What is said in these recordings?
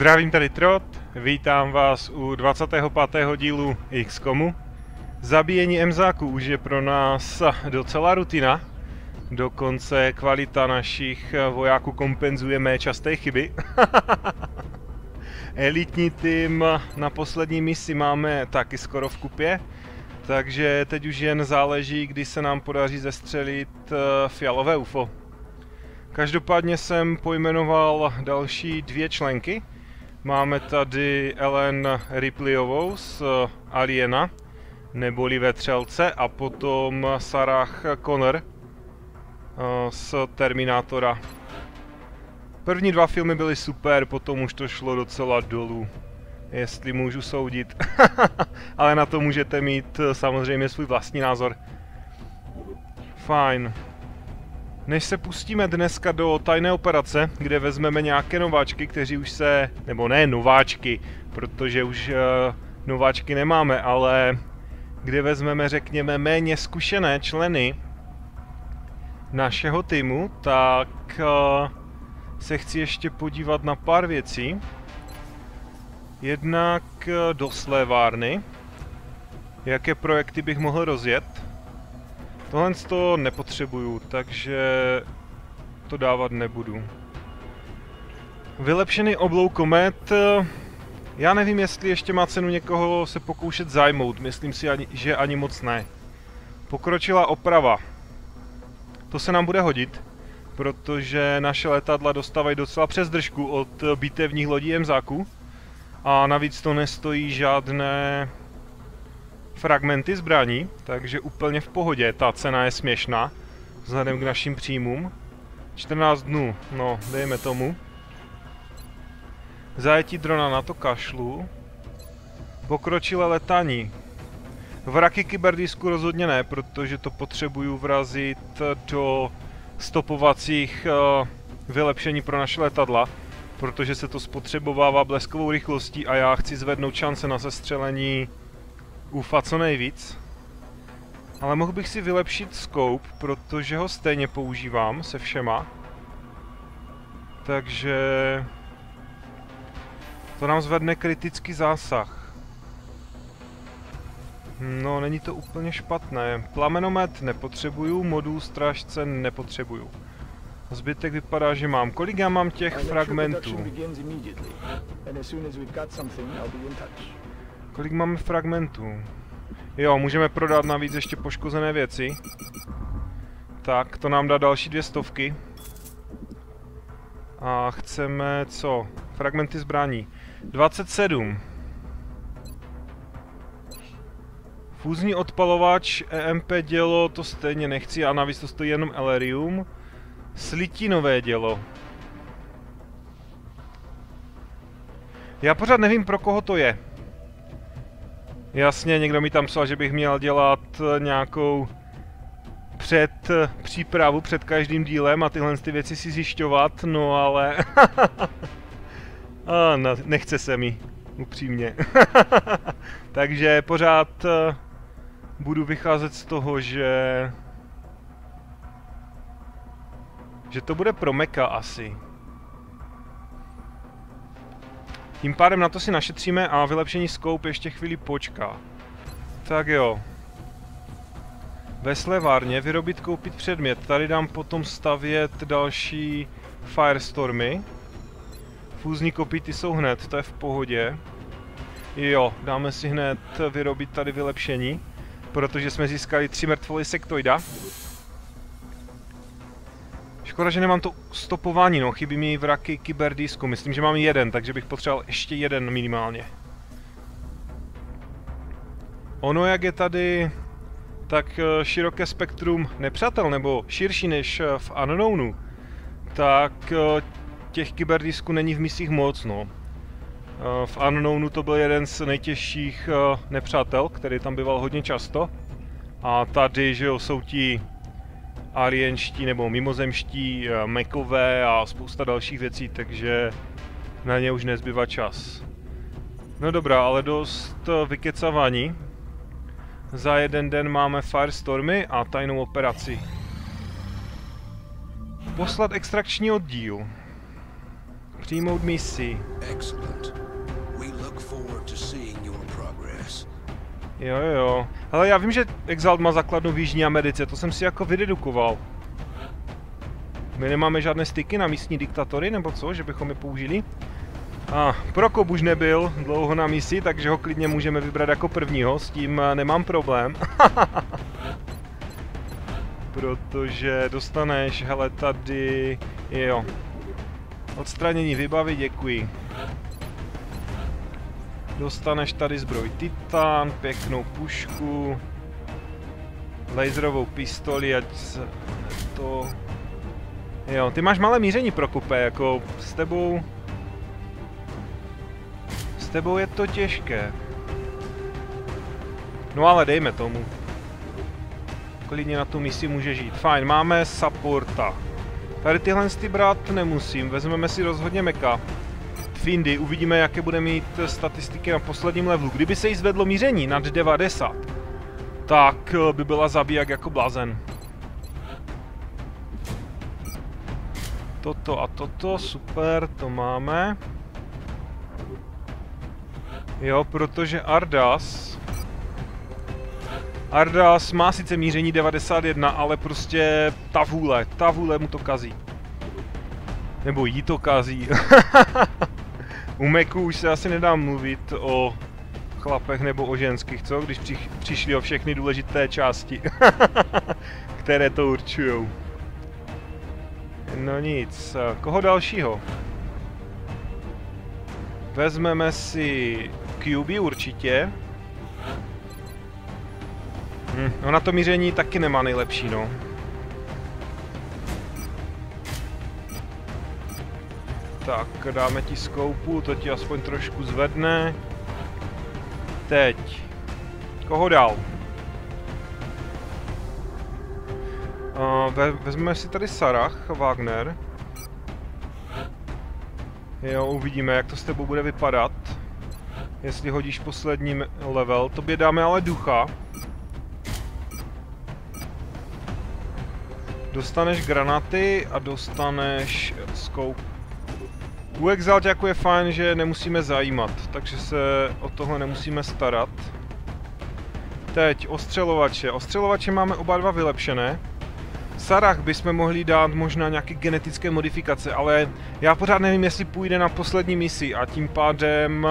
Zdravím, tady Trot, vítám vás u 25. dílu XCOMu. Zabíjení Emzáků už je pro nás docela rutina, dokonce kvalita našich vojáků kompenzuje mé časté chyby. Elitní tým na poslední misi máme taky skoro v kupě, takže teď už jen záleží, kdy se nám podaří zestřelit fialové UFO. Každopádně jsem pojmenoval další dvě členky. Máme tady Ellen Ripleyovou z Aliena, neboli Vetřelce, a potom Sarah Connor z Terminátora. První dva filmy byly super, potom už to šlo docela dolů, jestli můžu soudit. Ale na to můžete mít samozřejmě svůj vlastní názor. Fajn. Než se pustíme dneska do tajné operace, kde vezmeme nějaké nováčky, kteří už se... nebo ne nováčky, protože už nováčky nemáme, ale kde vezmeme, řekněme, méně zkušené členy našeho týmu, tak se chci ještě podívat na pár věcí. Jednak do slévárny, jaké projekty bych mohl rozjet. Tohle to nepotřebuju, takže to dávat nebudu. Vylepšený oblouk komet. Já nevím, jestli ještě má cenu někoho se pokoušet zajmout. Myslím si, že ani moc ne. Pokročilá oprava. To se nám bude hodit, protože naše letadla dostávají docela přes držku od bitevních lodí Emzáků. A navíc to nestojí žádné fragmenty zbraní, takže úplně v pohodě, ta cena je směšná vzhledem k našim příjmům. 14 dnů, no dejme tomu. Zajetí drona, na to kašlu. Pokročilé letání. Vraky kyberdisku rozhodně ne, protože to potřebuju vrazit do stopovacích vylepšení pro naše letadla, protože se to spotřebovává bleskovou rychlostí a já chci zvednout šance na sestřelení UFA co nejvíc. Ale mohl bych si vylepšit scope, protože ho stejně používám se všema. Takže to nám zvedne kritický zásah. No, není to úplně špatné. Plamenomet nepotřebuju, modul strážce nepotřebuju. Zbytek vypadá, že mám. Kolik já mám těch fragmentů? Kolik máme fragmentů? Jo, můžeme prodat navíc ještě poškozené věci. Tak, to nám dá další 200. A chceme co? Fragmenty zbraní. 27. Fúzní odpalovač, EMP dělo, to stejně nechci a navíc to stojí jenom Elerium. Slitinové dělo. Já pořád nevím, pro koho to je. Jasně, někdo mi tam psal, že bych měl dělat nějakou přípravu před každým dílem a tyhle ty věci si zjišťovat, no ale... nechce se mi, upřímně. Takže pořád budu vycházet z toho, že to bude pro meka asi. Tím pádem na to si našetříme a vylepšení scope ještě chvíli počká. Tak jo. Ve slévárně vyrobit, koupit předmět. Tady dám potom stavět další Firestormy. Fúzní kopíty jsou hned, to je v pohodě. Jo, dáme si hned vyrobit tady vylepšení, protože jsme získali 3 mrtvoly sektoida. Škoda, že nemám to stopování, no, chybí mi vraky kyberdisku. Myslím, že mám jeden, takže bych potřeboval ještě jeden minimálně. Ono, jak je tady tak široké spektrum nepřátel, nebo širší než v Unknownu, tak těch kyberdisků není v misích moc, no. V Unknownu to byl jeden z nejtěžších nepřátel, který tam býval hodně často. A tady, že jo, jsou ti alienští nebo mimozemští mekové a spousta dalších věcí, takže na ně už nezbývá čas. No dobrá, ale dost vykecávání. Za jeden den máme Firestormy a tajnou operaci. Poslat extrakční oddíl. Přijmout misi. Jo. Ale já vím, že Exalt má základnu v Jižní Americe, to jsem si jako vydedukoval. My nemáme žádné styky na místní diktatory, nebo co, že bychom je použili? Prokop už nebyl dlouho na misi, takže ho klidně můžeme vybrat jako prvního, s tím nemám problém. Protože dostaneš, hele, tady, jo. Odstranění vybavy, děkuji. Dostaneš tady zbroj Titan, pěknou pušku, laserovou pistoli, ať se to... Jo, ty máš malé míření, Prokope, jako s tebou je to těžké. No ale dejme tomu. Klidně na tu misi může žít. Fajn, máme supporta. Tady tyhle brát nemusím, vezmeme si rozhodně meka. Findy, uvidíme, jaké bude mít statistiky na posledním levelu. Kdyby se jí zvedlo míření nad 90, tak by byla zabíjak jako blázen. Toto a toto, super, to máme. Jo, protože Ardas má sice míření 91, ale prostě ta vůle mu to kazí. Nebo jí to kazí. U Meku už se asi nedá mluvit o chlapech nebo o ženských, co? Když přišli o všechny důležité části, které to určujou. No nic, koho dalšího? Vezmeme si QB určitě. Ona to míření taky nemá nejlepší, no. Tak, dáme ti skoupu, to ti aspoň trošku zvedne. Teď. Koho dál? Vezmeme si tady Sarah Wagner. Jo, uvidíme, jak to s tebou bude vypadat. Jestli hodíš poslední level. Tobě dáme ale ducha. Dostaneš granaty a dostaneš scope. U Exalt jako je fajn, že nemusíme zajímat, takže se o tohle nemusíme starat. Teď ostřelovače. Ostřelovače máme oba dva vylepšené. Sarah bychom mohli dát možná nějaké genetické modifikace, ale já pořád nevím, jestli půjde na poslední misi a tím pádem...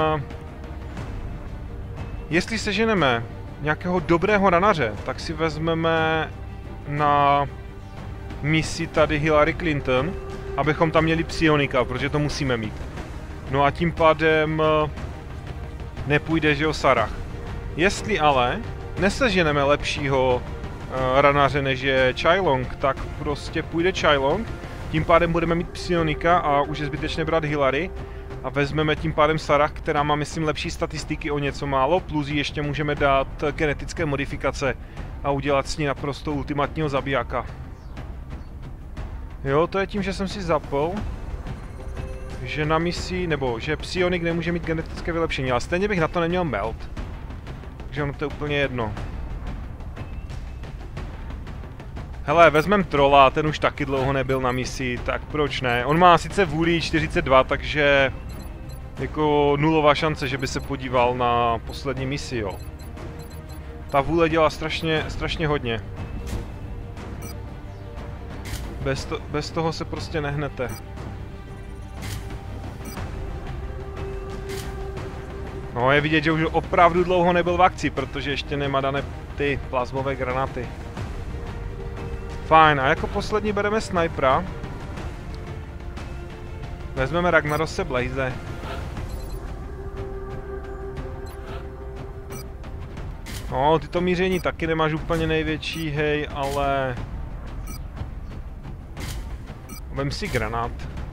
Jestli seženeme nějakého dobrého ranaře, tak si vezmeme na misi tady Hillary Clinton, abychom tam měli psionika, protože to musíme mít. No a tím pádem nepůjde, že o Sarah. Jestli ale neseženeme lepšího ranaře než je Chilong, tak prostě půjde Chilong, tím pádem budeme mít psionika a už je zbytečné brát Hillary a vezmeme tím pádem Sarah, která má, myslím, lepší statistiky o něco málo, plus jí ještě můžeme dát genetické modifikace a udělat s ní naprosto ultimátního zabijáka. Jo, to je tím, že jsem si zapl, že na misi, nebo že psionik nemůže mít genetické vylepšení, ale stejně bych na to neměl melt. Takže ono to je úplně jedno. Hele, vezmem trolla, ten už taky dlouho nebyl na misi, tak proč ne? On má sice vůli 42, takže jako nulová šance, že by se podíval na poslední misi, jo. Ta vůle dělá strašně hodně. Bez toho se prostě nehnete. No, je vidět, že už opravdu dlouho nebyl v akci, protože ještě nemá dané ty plazmové granaty. Fajn, a jako poslední bereme snajpera. Vezmeme Ragnarose Blaze. No, ty to míření taky nemáš úplně největší, hej, ale... Vem si granát.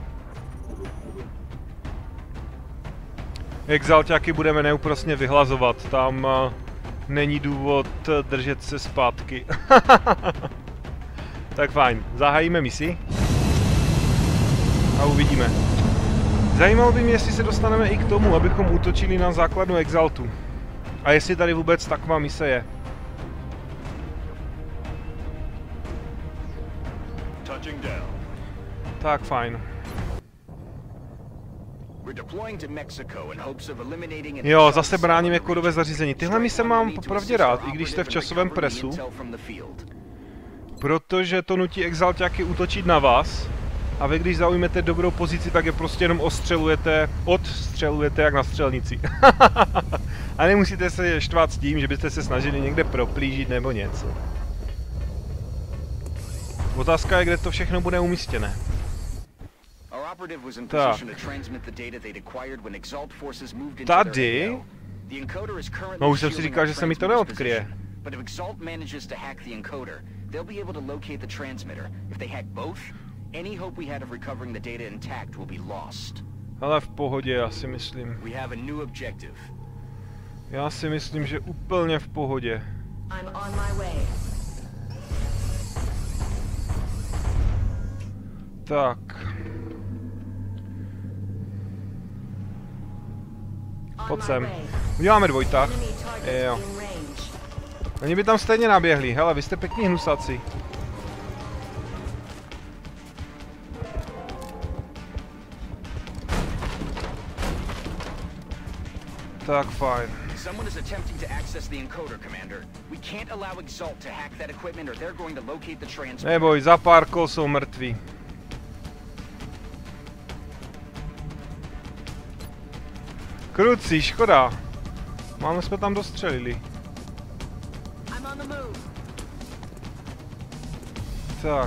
Exalťáky budeme neúprosně vyhlazovat, tam není důvod držet se zpátky. Tak fajn, zahájíme misi. A uvidíme. Zajímalo by mě, jestli se dostaneme i k tomu, abychom útočili na základnu Exaltu. A jestli tady vůbec taková mise je. Tak fajn. Jo, zase bráníme kódové zařízení. Tyhle mise mám popravdě rád, i když jste v časovém presu. Protože to nutí exalťáky útočit na vás. A vy, když zaujmete dobrou pozici, tak je prostě jenom odstřelujete jak na střelnici. A nemusíte se štvát s tím, že byste se snažili někde proplížit nebo něco. Otázka je, kde to všechno bude umístěné. Tak. Tady... No už jsem si říkal, že se mi to neodkryje. Ale v pohodě, já si myslím. Já si myslím, že úplně v pohodě. Tak. Pojď sem. Uděláme dvojtah. Jo. Oni by tam stejně naběhli. Hele, vy jste pěkní hnusáci. Tak, fajn. Neboj, za pár kol jsou mrtví. Kruci, škoda. Máme jsme tam dostřelili. Tak.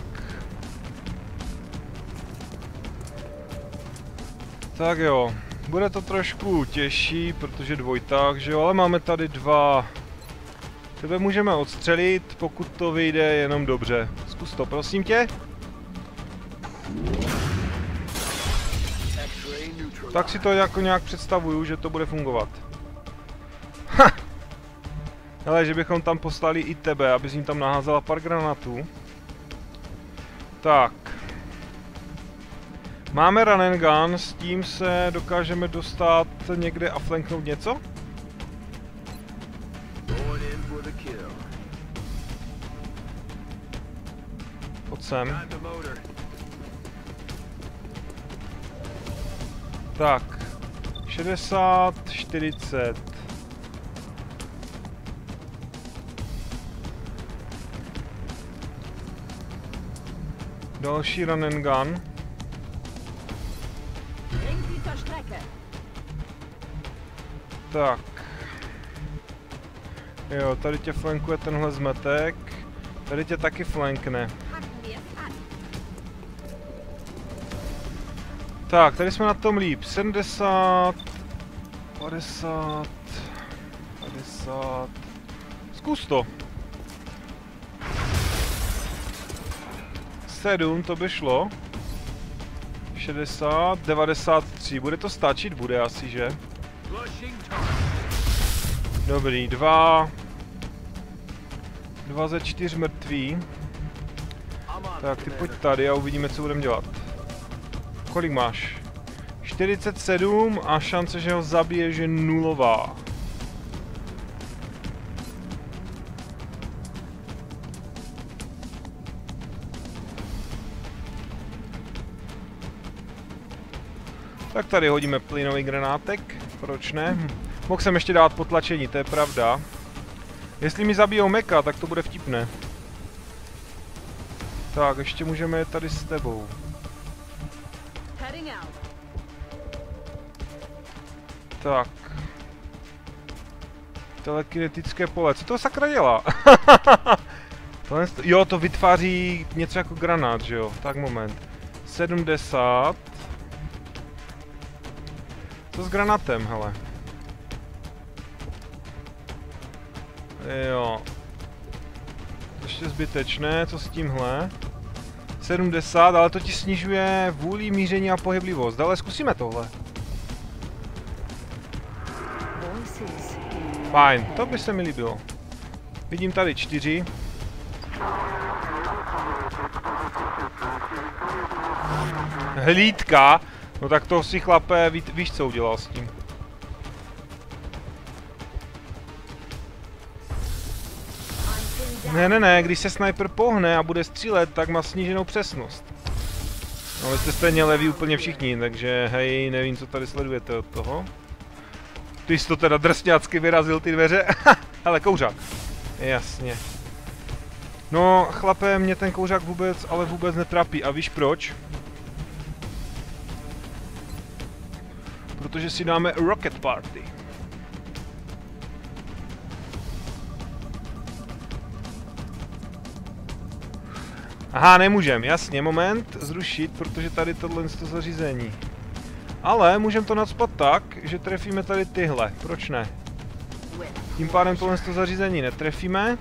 Tak jo. Bude to trošku těžší, protože dvojtah, že jo, ale máme tady dva. Tebe můžeme odstřelit, pokud to vyjde jenom dobře. Zkus to, prosím tě. Tak si to jako nějak představuju, že to bude fungovat. Ha! Hele, že bychom tam poslali i tebe, abys jim tam naházela pár granátů. Tak. Máme run and gun, s tím se dokážeme dostat někde a flanknout něco? Pojď sem. Tak. 60, 40. Další run and gun. Tak. Jo, tady tě flankuje tenhle zmetek. Tady tě taky flankne. Tak, tady jsme na tom líp. 70... 50... 50... Zkus to. 7, to by šlo. 60, 93. Bude to stačit? Bude asi, že? Dobrý, 2 ze 4 mrtví. Tak, ty pojď tady a uvidíme, co budeme dělat. Kolik máš? 47 a šance, že ho zabiješ, je nulová. Tak tady hodíme plynový granátek. Proč ne? Mohl jsem ještě dát potlačení, to je pravda. Jestli mi zabijou meka, tak to bude vtipné. Tak, ještě můžeme jet tady s tebou. Tak. Telekinetické pole. Co to sakra dělá? Jo, to vytváří něco jako granát, že jo? Tak moment. 70. Co s granátem, hele? Jo. Ještě zbytečné, co s tímhle? 70, ale to ti snižuje vůli, míření a pohyblivost. Ale zkusíme tohle. Fajn, to by se mi líbilo. Vidím tady 4. Hlídka? No tak to si chlape, víš co udělal s tím. Ne, když se sniper pohne a bude střílet, tak má sníženou přesnost. No, vy jste stejně leví úplně všichni, takže hej, nevím, co tady sledujete od toho. Ty jsi to teda drsňácky vyrazil, ty dveře. Hele, kouřák. Jasně. No, chlape, mě ten kouřák vůbec, ale vůbec netrápí. A víš proč? Protože si dáme Rocket Party. Aha, nemůžem, jasně, moment, zrušit, protože tady tohle je to zařízení. Ale můžeme to nacpat tak, že trefíme tady tyhle, proč ne? Tím pádem tohle to zařízení netrefíme.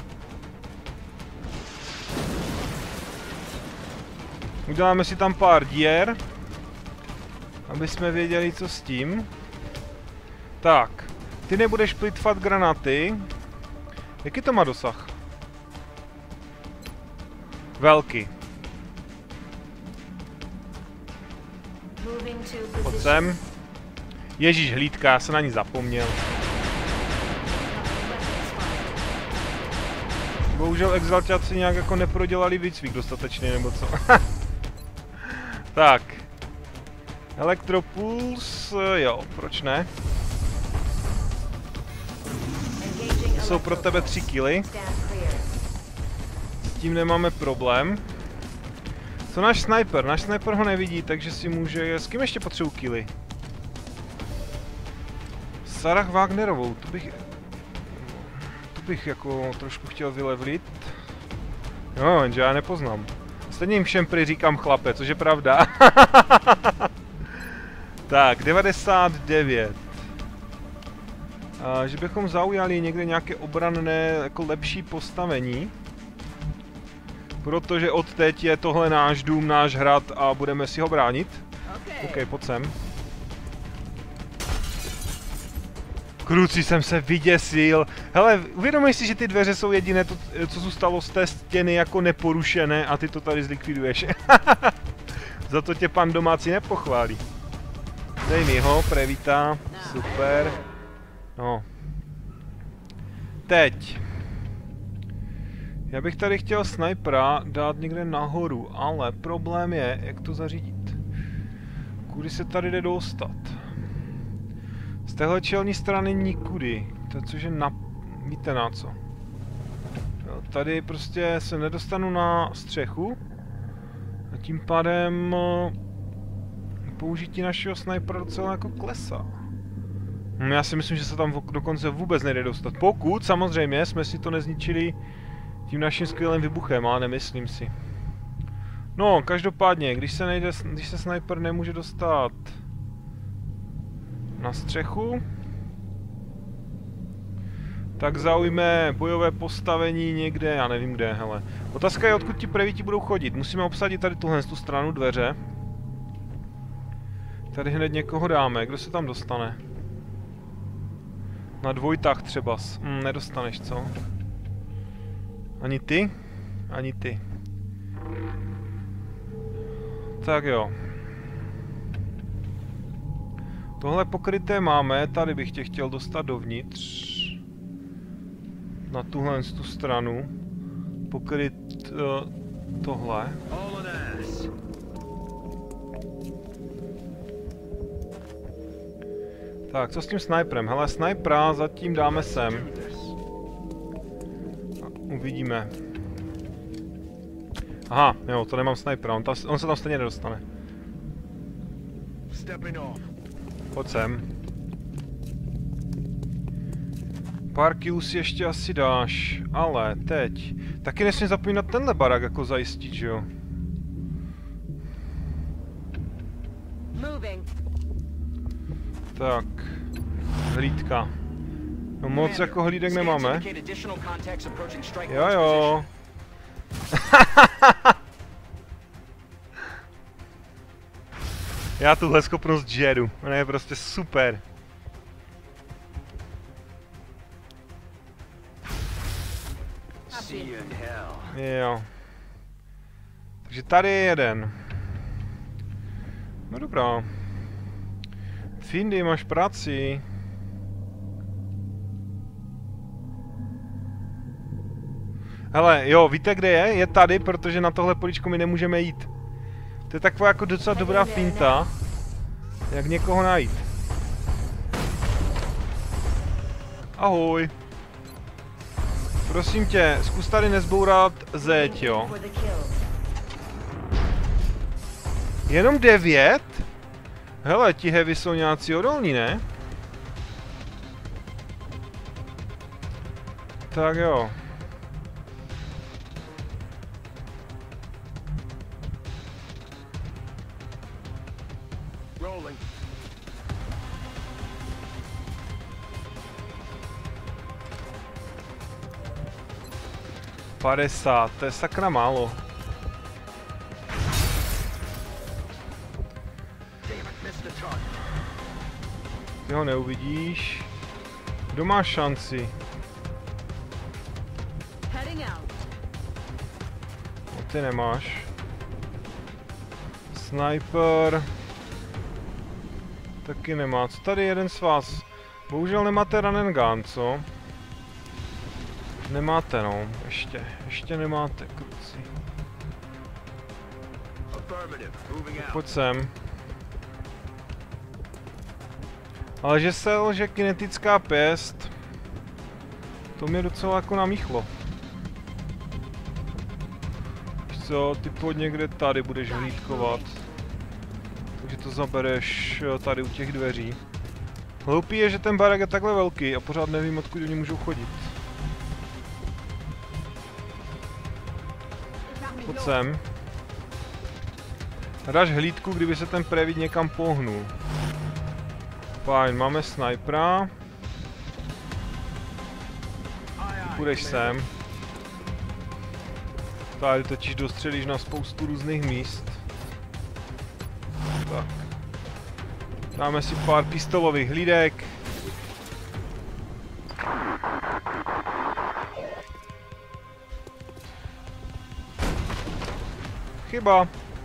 Uděláme si tam pár dier, aby jsme věděli, co s tím. Tak, ty nebudeš plitvat granaty. Jaký to má dosah? Velký. Pojď sem. Ježíš, hlídka, já jsem na ní zapomněl. Bohužel exaltáci nějak jako neprodělali výcvik dostatečně, nebo co? Tak. Elektropuls, jo, proč ne? Jsou pro tebe 3 kily. S tím nemáme problém. Co náš sniper? Náš sniper ho nevidí, takže si může... S kým ještě potřebuji kily? Sarah Wagnerovou, tu bych jako trošku chtěl vylevlit. No, jenže já nepoznám. Stejně jim všem prý říkám chlape, což je pravda. Tak, 99. Že bychom zaujali někde nějaké obranné, jako lepší postavení. Protože od teď je tohle náš dům, náš hrad a budeme si ho bránit. OK, pojď sem. Kruci, jsem se vyděsil. Hele, uvědomuj si, že ty dveře jsou jediné, co zůstalo z té stěny jako neporušené a ty to tady zlikviduješ. Za to tě pan domácí nepochválí. Dej mi ho, prevítá. Super. No. Teď. Já bych tady chtěl snipera dát někde nahoru, ale problém je, jak to zařídit. Kudy se tady jde dostat? Z téhle čelní strany nikudy. Což je na... Víte na co? Jo, tady prostě se nedostanu na střechu. A tím pádem... použití našeho snipera docela jako klesá. Já si myslím, že se tam dokonce vůbec nejde dostat. Pokud, samozřejmě, jsme si to nezničili tím naším skvělým vybuchem, ale nemyslím si. No, každopádně, když se sniper nemůže dostat na střechu, tak zaujme bojové postavení někde, já nevím kde, hele. Otázka je, odkud ti prevíti budou chodit. Musíme obsadit tady tuhle tu stranu dveře. Tady hned někoho dáme, kdo se tam dostane? Na dvojtách třeba. Nedostaneš, co? Ani ty? Ani ty. Tak jo. Tohle pokryté máme, tady bych tě chtěl dostat dovnitř. Na tuhle tu stranu. Pokryt tohle. Tak, co s tím sniperem? Hele, snipera zatím dáme sem. A uvidíme. Aha, jo, to nemám snipera, on se tam stejně nedostane. Pojď sem. Pár killů si ještě asi dáš, ale teď. Taky nesmím zapomínat tenhle barák jako zajistit, že jo? Tak. Hlídka. No moc jako hlídek nemáme. Jo jo. Já tuhle schopnost žeru. Ona je prostě super. Jo. Takže tady je jeden. No dobrá. Findy, máš práci. Hele, jo, víte kde je? Je tady, protože na tohle políčko my nemůžeme jít. To je taková jako docela dobrá finta, jak někoho najít. Ahoj. Prosím tě, zkus tady nezbourat zeď, jo. Jenom 9? Hele, ti heavy jsou nějací odolní, ne? Tak jo. Rolling. Padesát, to je sakra málo. Ty ho neuvidíš. Kdo má šanci? No, ty nemáš. Sniper. Taky nemá. Co tady jeden z vás? Bohužel nemáte run and gun, co? Nemáte, no. Ještě nemáte, kruci. Pojď sem. Ale že se lže kinetická pěst, to mě docela jako namíchlo. Víš co, ty pojď někde tady budeš hlídkovat. Takže to zabereš tady u těch dveří. Hloupý je, že ten barák je takhle velký a pořád nevím, odkud oni můžou chodit. Pojď sem. Dáš hlídku, kdyby se ten previd někam pohnul. Fajn, máme snipera. Půjdeš sem. Tady totiž dostřelíš na spoustu různých míst. Tak. Dáme si pár pistolových hlídek. Chyba.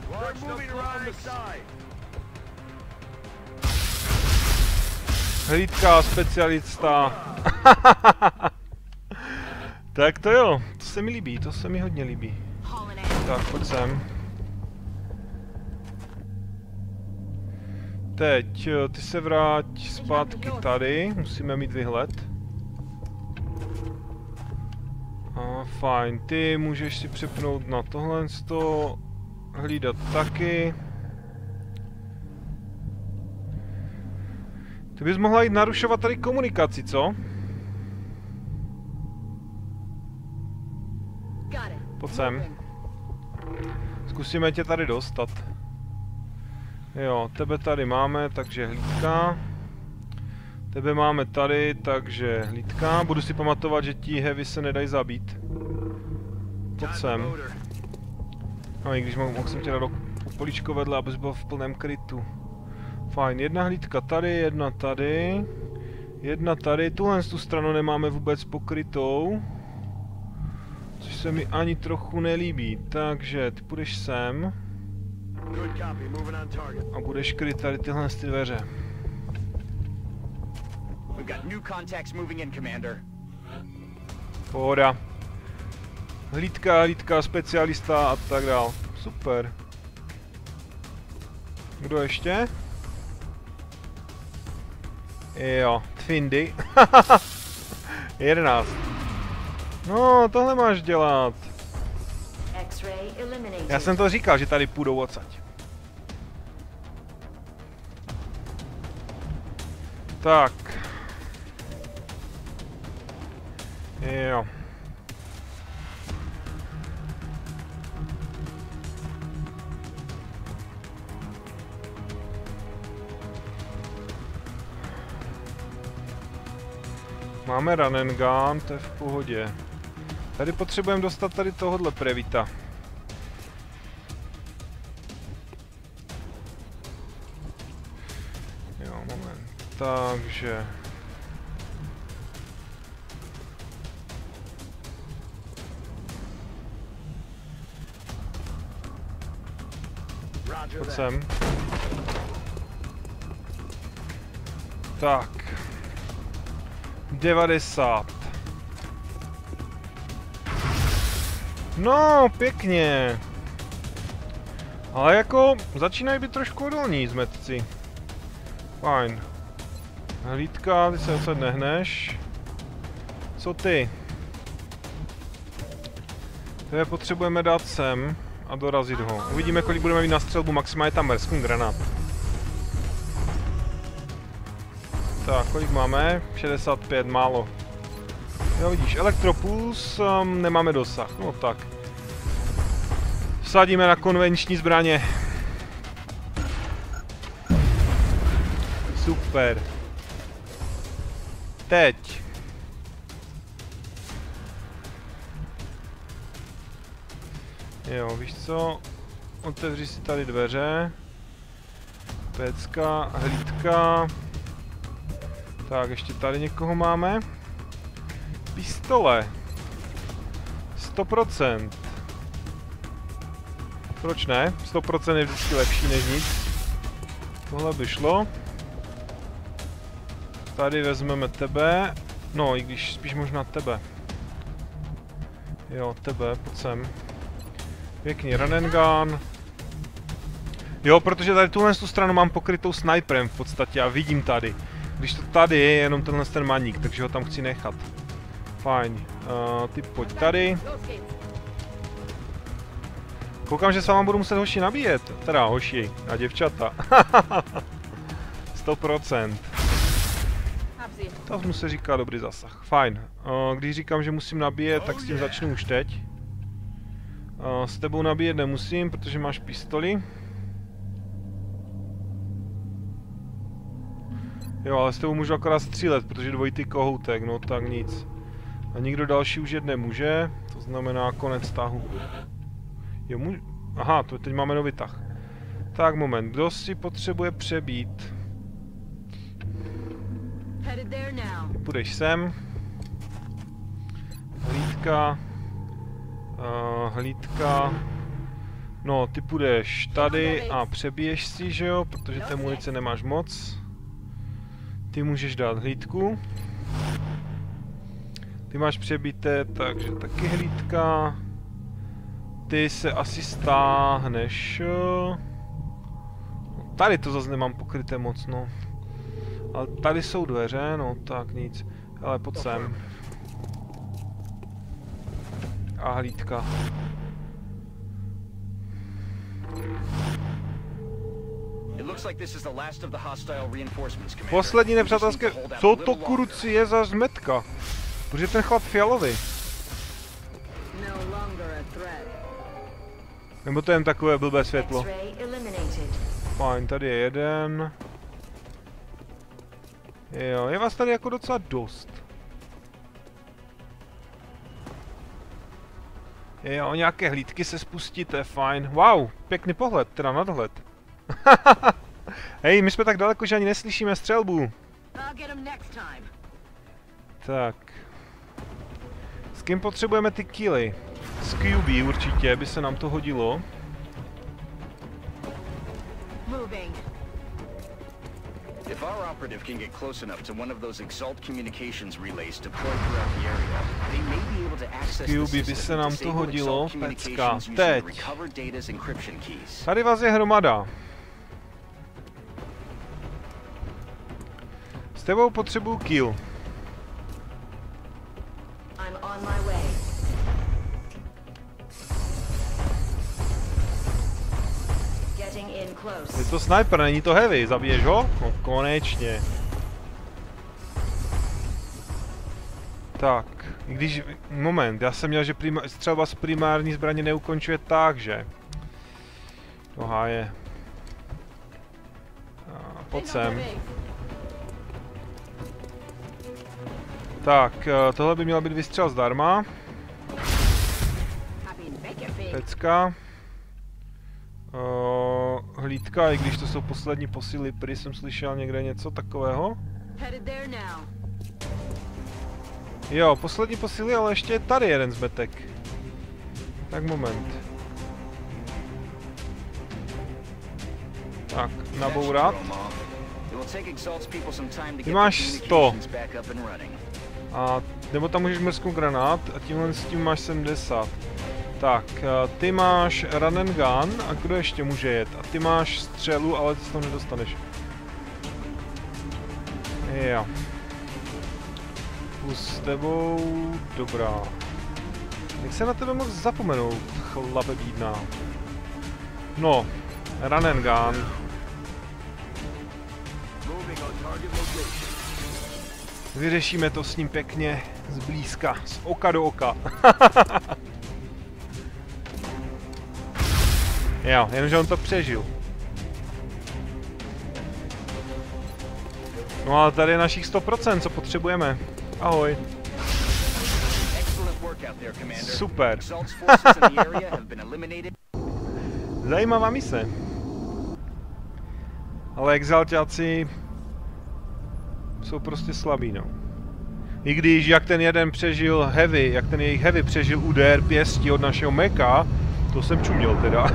Hlídka, specialista. Tak to jo, to se mi líbí, to se mi hodně líbí. Tak, pojď sem. Teď, ty se vrať zpátky tady, musíme mít vyhled. A fajn, ty můžeš si přepnout na tohle, hlídat taky. Ty bys mohla jít narušovat tady komunikaci, co? Pojď sem. Zkusíme tě tady dostat. Jo, tebe tady máme, takže hlídka. Tebe máme tady, takže hlídka. Budu si pamatovat, že ti heavy se nedají zabít. Pojď sem. No i když mohl jsem tě dát do políčko vedle, abys byl v plném krytu. Fajn, jedna hlídka tady, jedna tady. Jedna tady, tuhle tu stranu nemáme vůbec pokrytou. Což se mi ani trochu nelíbí, takže ty půjdeš sem. A budeš kryt tady tyhle ty dveře. Pohoda. Hlídka, specialista a tak dál. Super. Kdo ještě? Jo, Tfindy. 11. No, tohle máš dělat. Já jsem to říkal, že tady půjdou odsaď. Tak. Jo. Máme run and gun, to je v pohodě. Tady potřebujeme dostat tady tohohle previta. Jo, moment. Takže... Pojď sem. Tak. 90. No, pěkně. Ale jako začínají být trošku odolní zmetci. Fajn. Hlídka, ty se odsud nehneš. Co ty? To potřebujeme dát sem a dorazit ho. Uvidíme, kolik budeme mít na střelbu, maximálně tam mrsknu granát. Tak, kolik máme? 65, málo. Jo, vidíš, Elektropuls, nemáme dosah, no tak. Vsadíme na konvenční zbraně. Super. Teď. Jo, víš co? Otevři si tady dveře. Pecka, hlídka. Tak, ještě tady někoho máme. Pistole. 100%. Proč ne? 100% je vždycky lepší než nic. Tohle by šlo. Tady vezmeme tebe. No, i když spíš možná tebe. Jo, tebe, pojď sem. Pěkný run and gun. Jo, protože tady tuhle stranu mám pokrytou sniperem v podstatě a vidím tady. Když to tady je jenom tenhle ten maník, takže ho tam chci nechat. Fajn. Ty pojď tady. Koukám, že s váma budu muset hoši nabíjet. Teda hoši a děvčata. 100%. To se říká dobrý zasah. Fajn. Když říkám, že musím nabíjet, tak s tím začnu už teď. S tebou nabíjet nemusím, protože máš pistoli. Jo, ale s tebou můžu akorát střílet, protože dvojitý kohoutek, no tak nic. A nikdo další už jet nemůže, to znamená konec tahu. Jo, aha, to teď máme nový tah. Tak, moment, kdo si potřebuje přebít? Půjdeš sem. Hlídka. Hlídka. No, ty půjdeš tady a přebiješ si, že jo, protože té munice nemáš moc. Ty můžeš dát hlídku. Ty máš přebité, takže taky hlídka. Ty se asi stáhneš. Tady to zase nemám pokryté moc, no. Ale tady jsou dveře, no tak nic. Ale pojď sem. A hlídka. Poslední nepřátelské... Co to kuruci je za zmetka? Protože ten chlap fialový. Nebo to je jen takové blbé světlo. Fajn, tady je jeden. Jo, je vás tady jako docela dost. Jo, nějaké hlídky se spustíte, fajn. Wow, pěkný pohled, teda nadhled. Hej, my jsme tak daleko, že ani neslyšíme střelbu. Tak. S kým potřebujeme ty killy? S QB určitě, by se nám to hodilo. If our operative can get close enough to one of those Exalt communications relays deployed throughout the area, they may be able to access the QB by se nám to hodilo, pecka. Teď. encryption keys. Tady vás je hromada. S tebou potřebuju kill. I'm on my way. Getting in close. Je to sniper, není to heavy, zabiješ ho? No konečně. Tak, i když... Moment, já jsem měl, že střelba z primární zbraně neukončuje tak, že? Toha je. Pojď sem. Tak, tohle by měl být vystřel zdarma. Pecka. Hlídka, i když to jsou poslední posily, prý jsem slyšel někde něco takového. Jo, poslední posily, ale ještě je tady jeden zmetek. Tak moment. Tak, nabourat. Ty máš 100. A nebo tam můžeš mrsknout granát a tímhle s tím máš 70. Tak, ty máš run and gun a kdo ještě může jet? A ty máš střelu, ale ty se tam nedostaneš. Jo. S tebou... Dobrá. Jak se na tebe moc zapomenout, chlape bídná? No, run and gun. Vyřešíme to s ním pěkně, zblízka, z oka do oka. Jo, jenomže on to přežil. No ale tady je našich 100%, co potřebujeme. Ahoj. Super. Zajímavá mise. Ale exaltáci jsou prostě slabí, no. I když jak ten jeden přežil heavy, jak ten jejich heavy přežil úder pěstí od našeho meka, to jsem čuměl teda.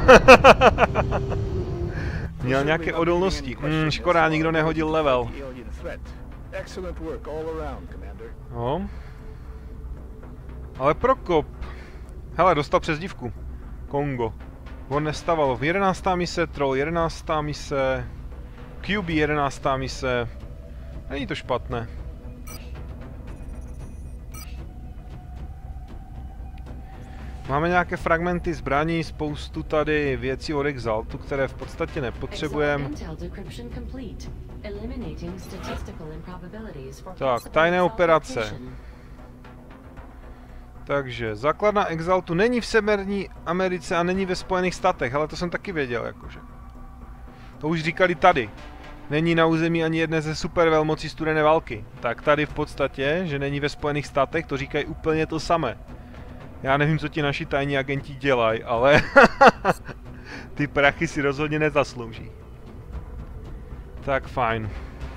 Měl nějaké odolnosti. Škoda, nikdo nehodil level. No. Ale Prokop. Hele, dostal přezdívku. Kongo. On nestával. 11. mise, Troll 11. mise. QB 11. mise. Není to špatné. Máme nějaké fragmenty zbraní, spoustu tady věcí od Exaltu, které v podstatě nepotřebujeme. Tak, tajné operace. Takže, základna Exaltu není v Severní Americe a není ve Spojených státech, ale to jsem taky věděl, jakože. To už říkali tady. Není na území ani jedné ze supervelmocí studené války. Tak tady v podstatě, že není ve Spojených státech, to říkají úplně to samé. Já nevím, co ti naši tajní agenti dělají, ale ty prachy si rozhodně nezaslouží. Tak fajn.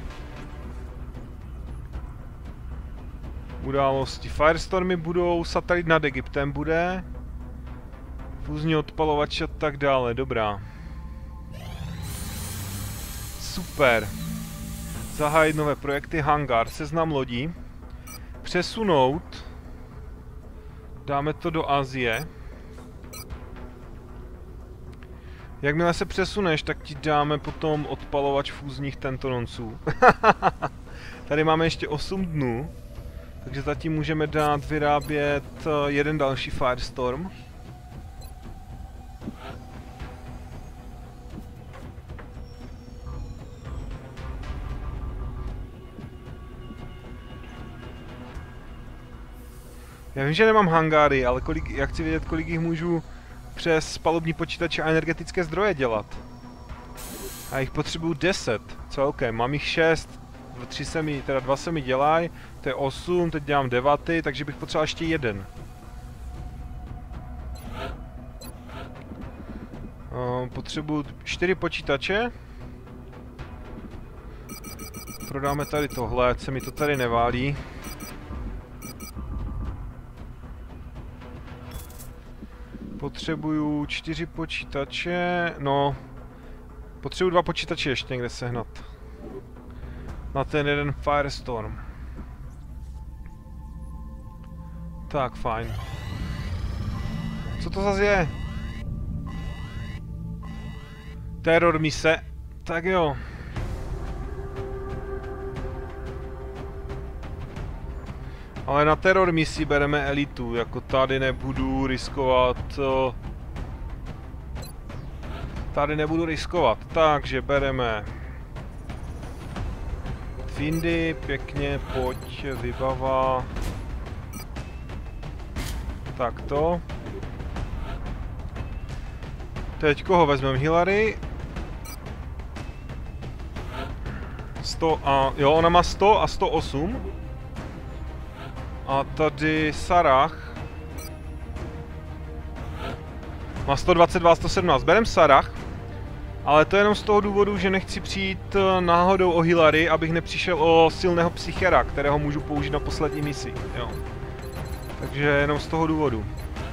Události. Firestormy budou, satelit nad Egyptem bude. Fúzní odpalovač a tak dále, dobrá. Super. Zahájit nové projekty, hangar, seznam lodí. Přesunout. Dáme to do Asie. Jakmile se přesuneš, tak ti dáme potom odpalovač fúzních tentononců. Tady máme ještě 8 dnů. Takže zatím můžeme dát vyrábět jeden další Firestorm. Já vím, že nemám hangáry, ale já chci vědět, kolik jich můžu přes palubní počítače a energetické zdroje dělat. A jich potřebuju 10, celkem. Mám jich 6, 2 se mi dělají, to je 8, teď dělám 9, takže bych potřeboval ještě jeden. Potřebuju 4 počítače. Prodáme tady tohle, ať se mi to tady neválí. Potřebuju 4 počítače, no... Potřebuju 2 počítače ještě někde sehnat. Na ten jeden Firestorm. Tak, fajn. Co to zase je? Terror mise. Tak jo. Ale na teror misi bereme elitu, jako tady nebudu riskovat... Tady nebudu riskovat, takže bereme... Findy, pěkně, pojď, vybava... Takto. Teď koho vezmeme? Hillary? 100 a... Jo, ona má 100 a 108. A tady Sarah má 122 a 117. Berem Sarah, ale to je jenom z toho důvodu, že nechci přijít náhodou o Hillary, abych nepřišel o silného psychera, kterého můžu použít na poslední misi. Jo. Takže jenom z toho důvodu.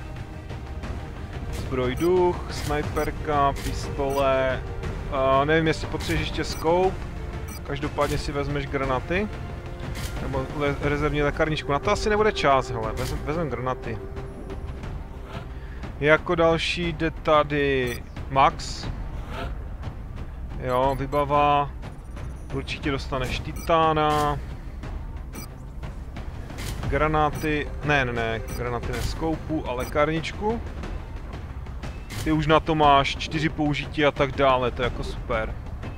Zbroj duch, snajperka, pistole. Nevím, jestli potřebuješ ještě scope. Každopádně si vezmeš granaty. Nebo rezervní lékárničku. Na to asi nebude čas, hele. Vezmem granaty. Jako další jde tady Max. Jo, vybava. Určitě dostaneš titána. Granáty, ne, granáty ne, skoupu a lékárničku. Ty už na to máš 4 použití a tak dále, to je jako super.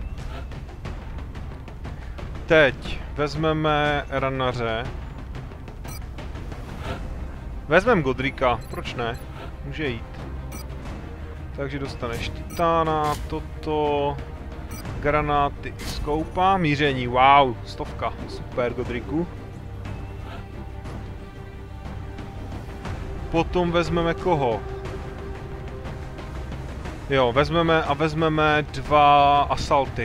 Teď vezmeme ranaře. Vezmeme Godrika, proč ne? Může jít. Takže dostaneš titána, toto, granáty, skoupa, míření, wow, 100, super Godriku. Potom vezmeme koho? Jo, vezmeme 2 asalty.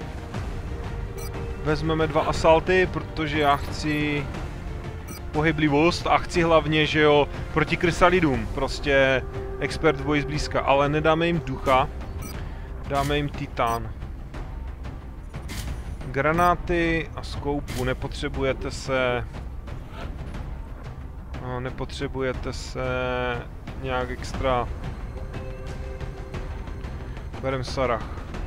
Vezmeme 2 asalty, protože já chci pohyblivost a chci hlavně, že jo, proti krysalidům, prostě expert v boji zblízka, ale nedáme jim ducha, dáme jim titán. Granáty a skoupu, nepotřebujete se nějak extra. Berem Sarach.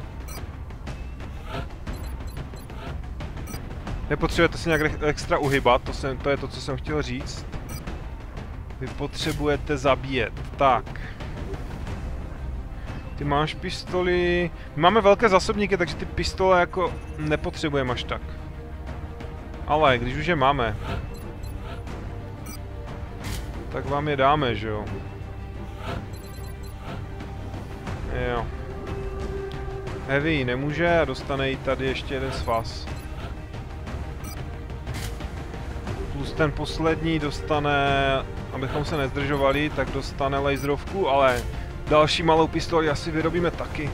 Nepotřebujete se nějak extra uhybat, to je to, co jsem chtěl říct. Vy potřebujete zabíjet. Tak. Ty máš pistoli. My máme velké zásobníky, takže ty pistole jako nepotřebujeme až tak. Ale když už je máme, tak vám je dáme, že jo? Jo. Heavy nemůže a dostane jí tady ještě jeden svaz. Plus ten poslední dostane, abychom se nezdržovali, tak dostane laserovku, ale další malou pistoli asi vyrobíme taky.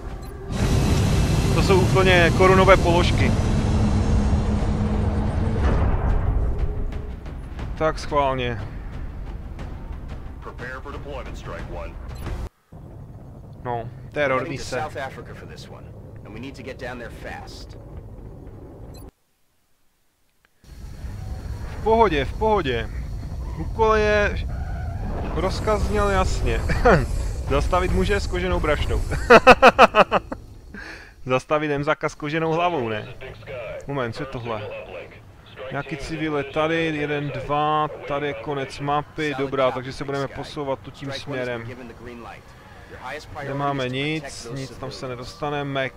To jsou úplně korunové položky. Tak schválně. No, teror mise. V pohodě, v pohodě. Úkol je... Rozkaz zněl jasně. Zastavit muže s koženou brašnou. Zastavit Emzaka s koženou hlavou, ne? Moment, co je tohle? Nějaký civile tady, 1, 2, tady je konec mapy, dobrá, takže se budeme posouvat tu tím směrem. Nemáme nic tam se nedostane, Mac.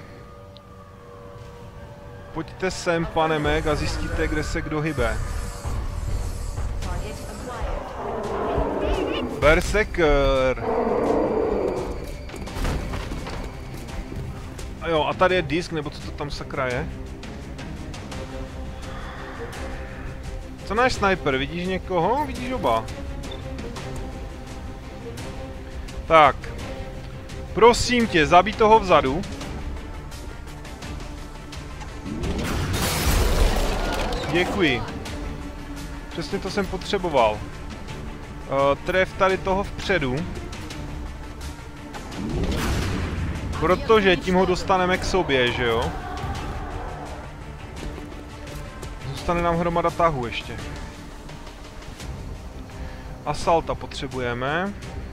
Pojďte sem, pane Mac, a zjistíte, kde se kdo hybe. Berserker. A jo, a tady je disk, nebo co to tam sakra je? Co náš sniper? Vidíš někoho? Vidíš oba? Tak. Prosím tě, zabij toho vzadu. Děkuji. Přesně to jsem potřeboval. Tref tady toho vpředu. Protože tím ho dostaneme k sobě, že jo? Zůstane nám hromada tahu ještě. Asalta potřebujeme.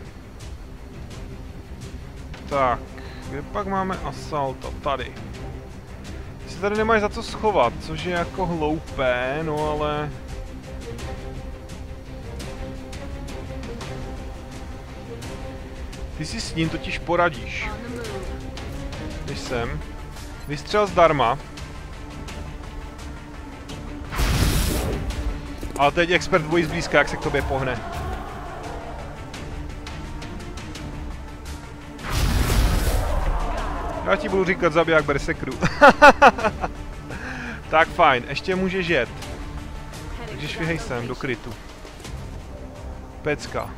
Tak, kde pak máme asalta? Tady. Si tady nemáš za co schovat, což je jako hloupé, no ale... Ty si s ním totiž poradíš. Když jsem. Vystřel zdarma. Ale teď expert bojí zblízka, jak se k tobě pohne. Já ti budu říkat zabiják berserkru. Tak fajn, ještě můžeš jet. Takže švihej sem do krytu. Pecka.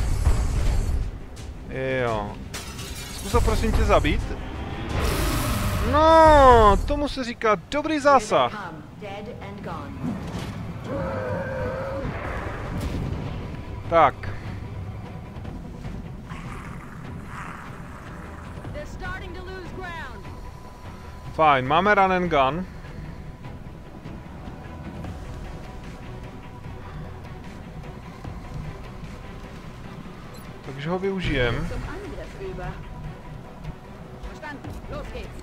Jo. Zkus ho prosím tě zabít. No, tomu se říká dobrý zásah. Tak. Fajn, máme run and gun. Takže ho využijem. Zum Angriff über. Verstanden. Los geht's.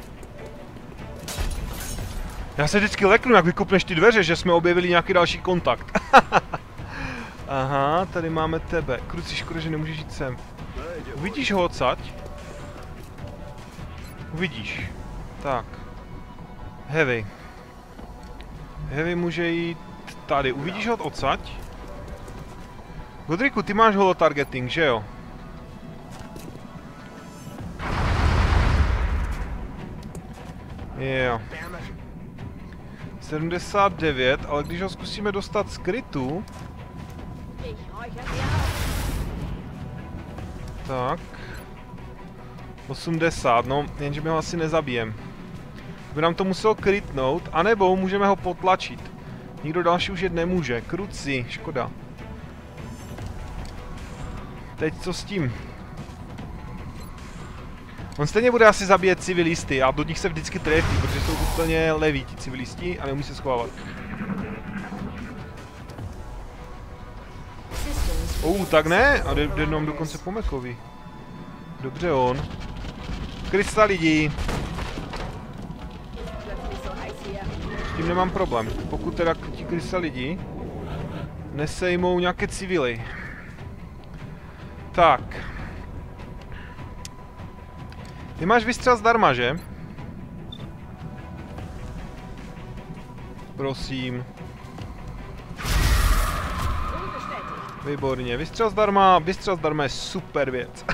Já se vždycky leknu, jak vykopneš ty dveře, že jsme objevili nějaký další kontakt. Aha, tady máme tebe. Kruci, škoda, že nemůžeš jít sem. Uvidíš ho odsaď? Uvidíš. Tak. Heavy. Heavy může jít tady. Uvidíš ho odsaď? Godriku, ty máš holo targeting, že jo? Jo. 79, ale když ho zkusíme dostat z krytu... Ich räuchere sie auf. Tak. 80, no, jenže my ho asi nezabijem. By nám to muselo krytnout, anebo můžeme ho potlačit. Nikdo další už jet nemůže. Kruci, škoda. Teď co s tím? On stejně bude asi zabíjet civilisty a do nich se vždycky trefí, protože jsou úplně leví ti civilisti a neumí se schovávat. Tak ne, a jde nám dokonce po Mekovi. Dobře on. Krysta lidí. S tím nemám problém, pokud teda ti krysta lidi nesejmou nějaké civily. Tak. Ty máš vystřel zdarma, že? Prosím. Výborně, vystřel zdarma je super věc.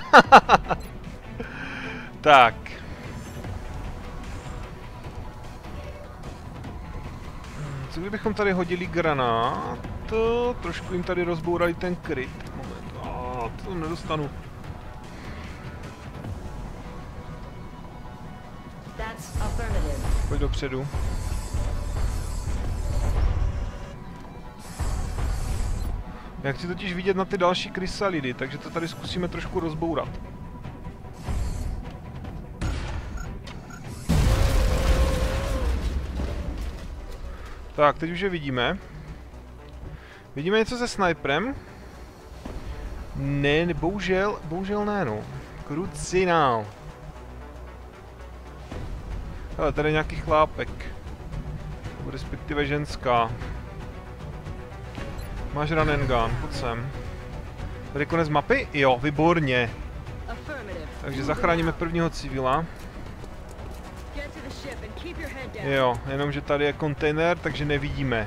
Tak. Co kdybychom tady hodili granát? Trošku jim tady rozbourali ten kryt. Moment, to nedostanu. Pojď dopředu. Já chci totiž vidět na ty další krysalidy, takže to tady zkusíme trošku rozbourat. Tak, teď už je vidíme. Vidíme něco se sniperem? Ne, bohužel ne, no. Krucinál. Hele, tady je nějaký chlápek. Nebo respektive ženská. Máš run and gun, pojď sem. Tady konec mapy? Jo, výborně. Takže zachráníme prvního civila. Jo, jenomže tady je kontejner, takže nevidíme.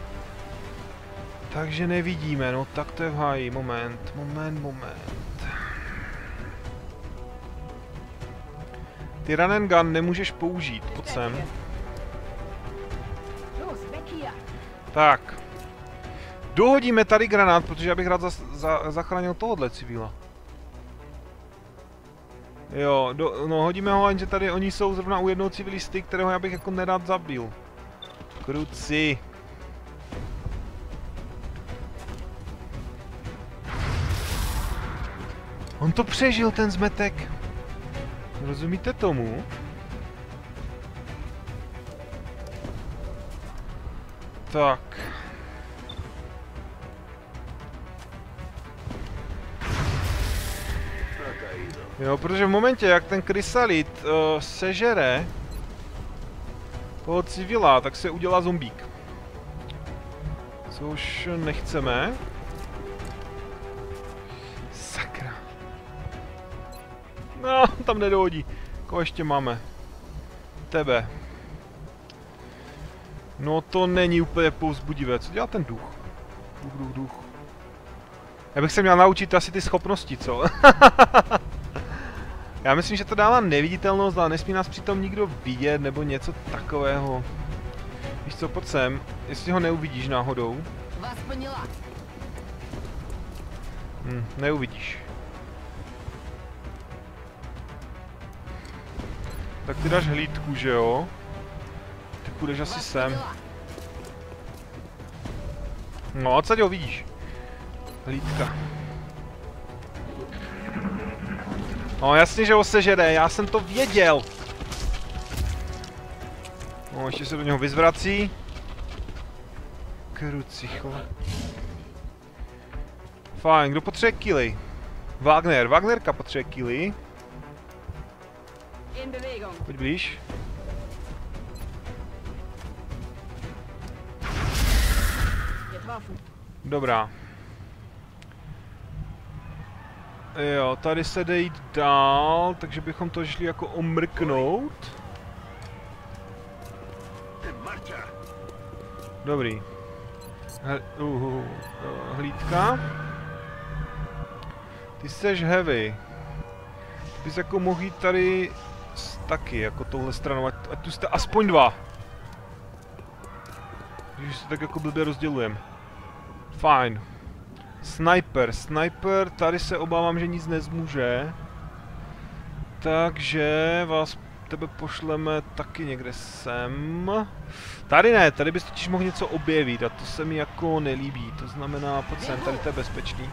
No tak to je v háji, moment. Ty run and gun nemůžeš použít, pojď sem. Tak. Dohodíme tady granát, protože já bych rád zachránil tohohle civila. Jo, no hodíme ho, jenže tady oni jsou zrovna u jednoho civilisty, kterého já bych jako nerád zabil. Kruci. On to přežil, ten zmetek. Rozumíte tomu? Tak. Jo, protože v momentě, jak ten krysalit sežere toho civila, tak se udělá zombík. Což nechceme. Sakra. No, tam nedohodí. Koho ještě máme? Tebe. No to není úplně povzbudivé. Co dělá ten duch? Duch. Já bych se měl naučit asi ty schopnosti, co? Já myslím, že to dává neviditelnost, ale nesmí nás přitom nikdo vidět, nebo něco takového. Víš co, pojď sem, jestli ho neuvidíš náhodou. Neuvidíš. Tak ty dáš hlídku, že jo? Ty půjdeš asi sem. No, odsaď ho vidíš. Hlídka. No jasně, že ho sežere, já jsem to věděl. No, ještě se do něho vyzvrací. Krucicho. Fajn, kdo potřebuje kily? Wagnerka potřebuje killy. In Bewegung. Pojď blíž. Jetzt Waffen. Dobrá. Jo, tady se jde jít dál, takže bychom to šli jako omrknout. Dobrý. Hlídka. Ty seš heavy. Ty bys jako mohl jít tady taky, jako touhle stranou, ať tu jste aspoň dva. Když se tak jako blbě rozdělujeme. Fajn. Sniper, tady se obávám, že nic nezmůže. Takže tebe pošleme taky někde sem. Tady ne, tady bys totiž mohl něco objevit a to se mi jako nelíbí. To znamená, pojď sem, tady to je bezpečný.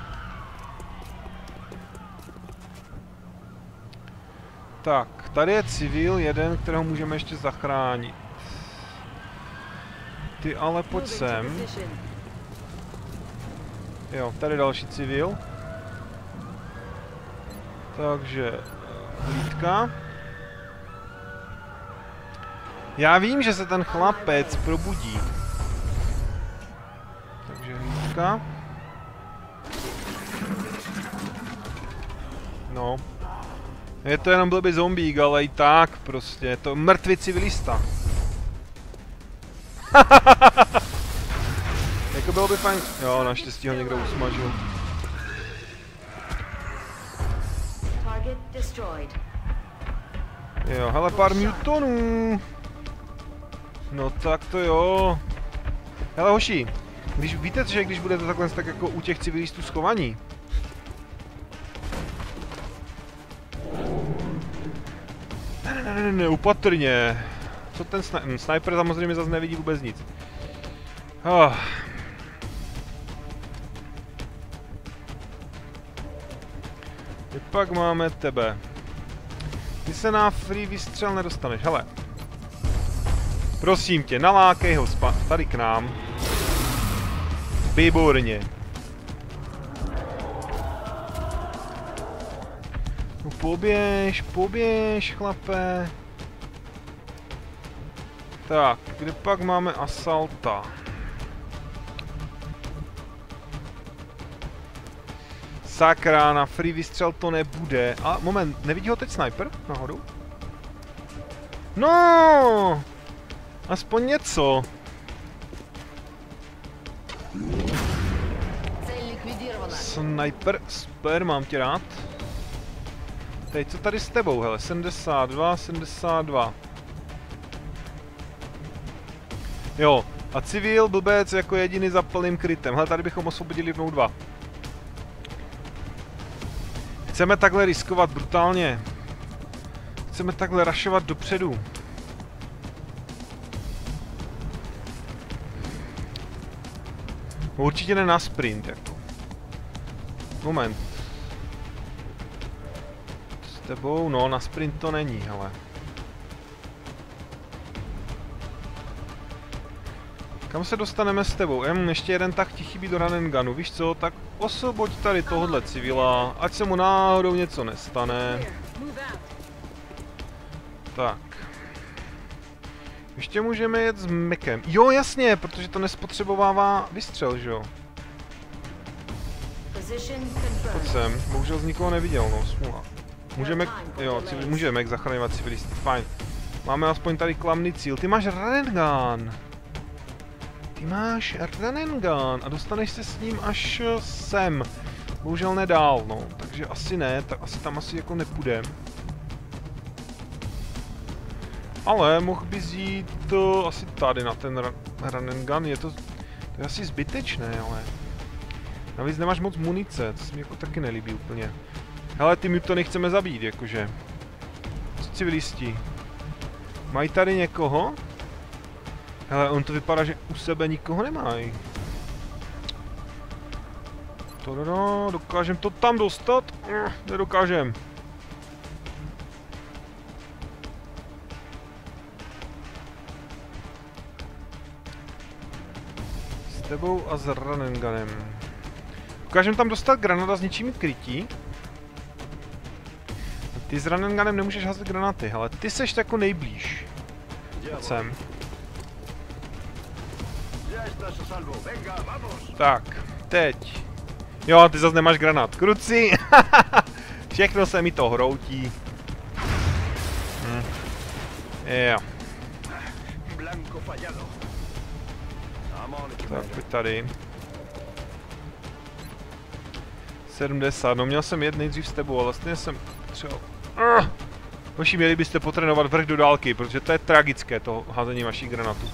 Tak, tady je civil jeden, kterého můžeme ještě zachránit. Ty ale pojď sem. Jo, tady je další civil. Takže hlídka. Já vím, že se ten chlapec probudí. Takže hlídka. No. Je to jenom blbý zombík, ale i tak prostě. Je to mrtvý civilista. Jako bylo by fajn. Jo, naštěstí ho někdo usmažil. Jo, hele, pár mutonů. No tak to jo. Hele hoši, když víte, že když budete takhle tak jako u těch civilistů schovaní. Ne, upatrně. Co ten sniper samozřejmě zase nevidí vůbec nic. Teď pak máme tebe. Ty se na free výstřel nedostaneš, hele. Prosím tě, nalákej ho tady k nám. Výborně. No poběž, chlape. Tak, kde pak máme asalta? Sakra, na free výstřel to nebude. A moment, nevidí ho teď sniper náhodou? No! Aspoň něco. Sniper, super, mám tě rád. Teď co tady s tebou, hele, 72. Jo, a civil blbec jako jediný za plným krytem. Hele, tady bychom osvobodili rovnou 2. Chceme takhle riskovat brutálně. Chceme takhle rašovat dopředu. Určitě ne na sprint, jako. Moment. S tebou, no, na sprint to není, hele. Kam se dostaneme s tebou? Ještě jeden tak ti chybí do run and gunu, víš co? Tak osvoboď tady tohohle civila, ať se mu náhodou něco nestane. Tak. Ještě můžeme jet s mekem. Jo, jasně, protože to nespotřebovává vystřel, že jo? Pojď sem, bohužel z nikoho neviděl, no, smůla. Můžeme, jo, můžeme zachraňovat civilisty, fajn. Máme aspoň tady klamný cíl. Ty máš run and gun. Ty máš run and gun a dostaneš se s ním až sem. Bohužel nedál, no, takže asi ne, tak asi tam asi jako nepůjdem. Ale mohl bys jít asi tady na ten run and gun, to je asi zbytečné, ale... Navíc nemáš moc munice, to se mi jako taky nelíbí úplně. Hele, ty mutony chceme zabít, jakože. Co civilisti? Mají tady někoho? Hele, on to vypadá, že u sebe nikoho nemají. Dokážem to tam dostat? Nedokážem. S tebou a s run and gunem. Ukážeme tam dostat granát a zničíme krytí. Ty s Running nemůžeš házet granáty, ale ty seš jako nejblíž. Pojď sem. Tak, teď. Jo, ty zase nemáš granát. Kruci! Všechno se mi to hroutí. Jo. Tak, pojď tady. 70, no měl jsem jet nejdřív s tebou, ale stejně jsem třeba... Hoši, měli byste potrénovat vrch do dálky, protože to je tragické, to házení vašich granatů.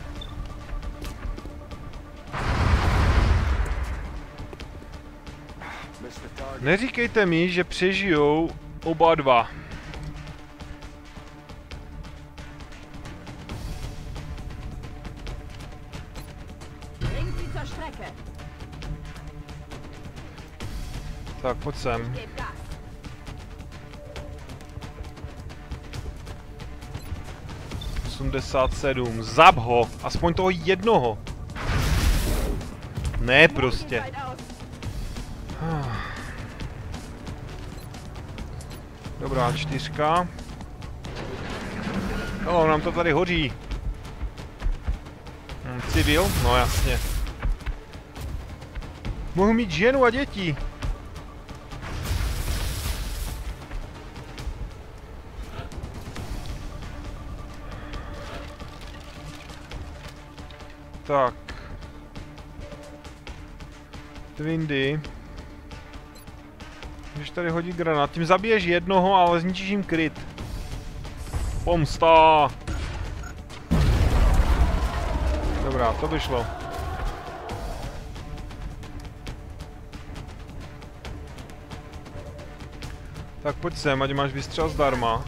Neříkejte mi, že přežijou oba dva. Tak, pojď sem. Zab ho, aspoň toho jednoho. Ne prostě. Dobrá, 4. Hello, nám to tady hoří. Civil? No jasně. Mohu mít ženu a děti. Tak. Twindy. Můžeš tady hodit granát. Tím zabiješ jednoho, ale zničíš jim kryt. Pomsta! Dobrá, to by šlo. Tak pojď sem, ať máš výstřel zdarma.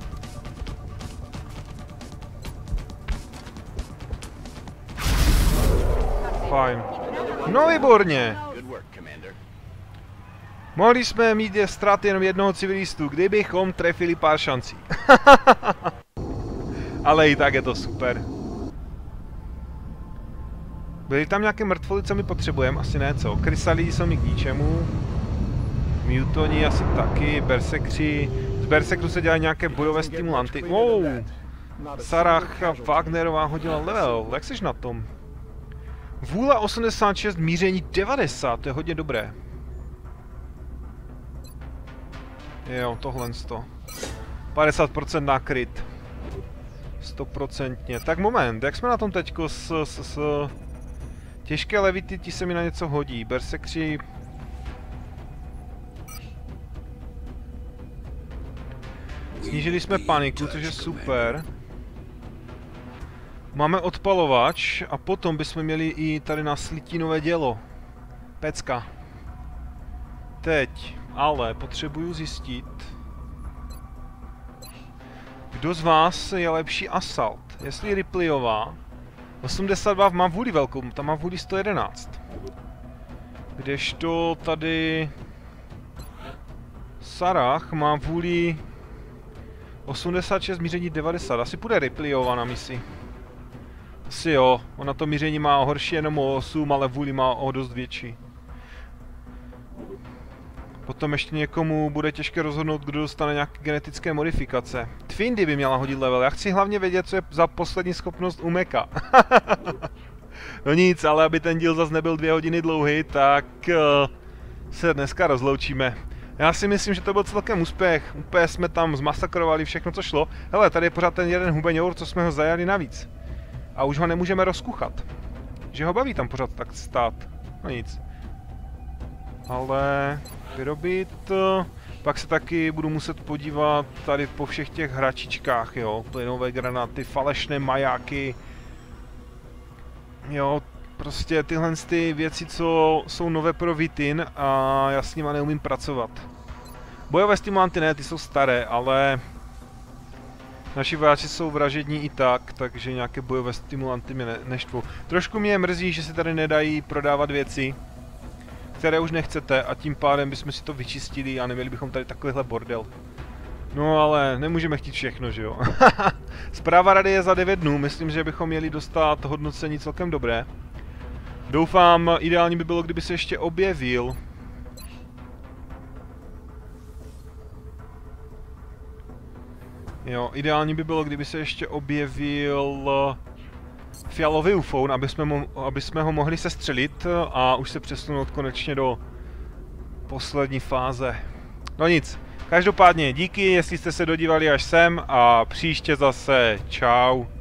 Fajn. No výborně. Mohli jsme mít ztráty jenom jednoho civilistu, kdybychom trefili pár šancí. Ale i tak je to super. Byly tam nějaké mrtvoly, co my potřebujeme? Asi ne, co? Krysalidi jsou mi k ničemu. Mutoni asi taky, bersekři. Z bersekru se dělají nějaké bojové stimulanty. Wow! Sarah Wagnerová hodila level. Jak jsi na tom? Vůle 86, míření 90, to je hodně dobré. Jo, tohle 100. 50% na kryt. 100%. Tak moment, jak jsme na tom teďko s těžké levity, ti se mi na něco hodí. Bersekři... Snížili jsme paniku, což je super. Máme odpalovač a potom bychom měli i tady na slitinové dělo. Pecka. Teď, ale potřebuju zjistit, kdo z vás je lepší asalt. Jestli Ripleyová, 82 má vůli velkou, tam má vůli 111. Kdežto tady Sarah má vůli 86, míření 90. Asi půjde Ripleyová na misi. Asi jo, ona to míření má horší jenom o 8, ale vůli má o dost větší. Potom ještě někomu bude těžké rozhodnout, kdo dostane nějaké genetické modifikace. Twindy by měla hodit level, já chci hlavně vědět, co je za poslední schopnost u Meka. No nic, ale aby ten díl zase nebyl 2 hodiny dlouhý, tak se dneska rozloučíme. Já si myslím, že to byl celkem úspěch, úplně jsme tam zmasakrovali všechno, co šlo. Hele, tady je pořád ten jeden hubeňour, co jsme ho zajali navíc. A už ho nemůžeme rozkuchat. Že ho baví tam pořád tak stát. No nic. Ale vyrobit... Pak se taky budu muset podívat tady po všech těch hračičkách, jo. Plynové granáty, falešné majáky. Jo, prostě tyhle ty věci, co jsou nové pro Vitin a já s nima neumím pracovat. Bojové stimulanty ne, ty jsou staré, ale... Naši vojáci jsou vražední i tak, takže nějaké bojové stimulanty mě neštvou. Trošku mě mrzí, že se tady nedají prodávat věci, které už nechcete a tím pádem bychom si to vyčistili a neměli bychom tady takovýhle bordel. No ale nemůžeme chtít všechno, že jo? Zpráva rady je za 9 dnů, myslím, že bychom měli dostat hodnocení celkem dobré. Doufám, ideální by bylo, kdyby se ještě objevil. Jo, ideální by bylo, kdyby se ještě objevil fialový UFO, aby jsme ho mohli sestřelit a už se přesunout konečně do poslední fáze. No nic, každopádně díky, jestli jste se dodívali až sem a příště zase čau.